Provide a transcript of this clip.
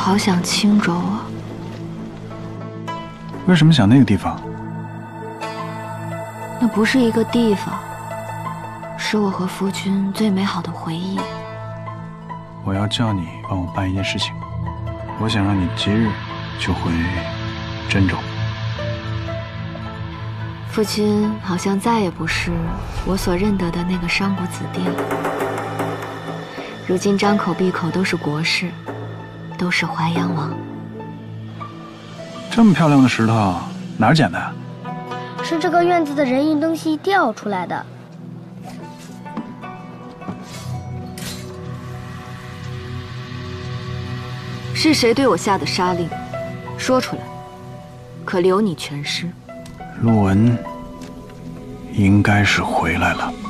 好想青州啊！ 为什么想那个地方？ 那不是一个地方，是我和夫君最美好的回忆。 我要叫你帮我办一件事情，我想让你即日就回真州。 夫君好像再也不是我所认得的那个商贾子弟了。如今张口闭口都是国事，都是淮阳王。 这么漂亮的石头哪儿捡的？ 是这个院子的人影东西掉出来的。 是谁对我下的杀令？说出来，可留你全尸。 陆文应该是回来了。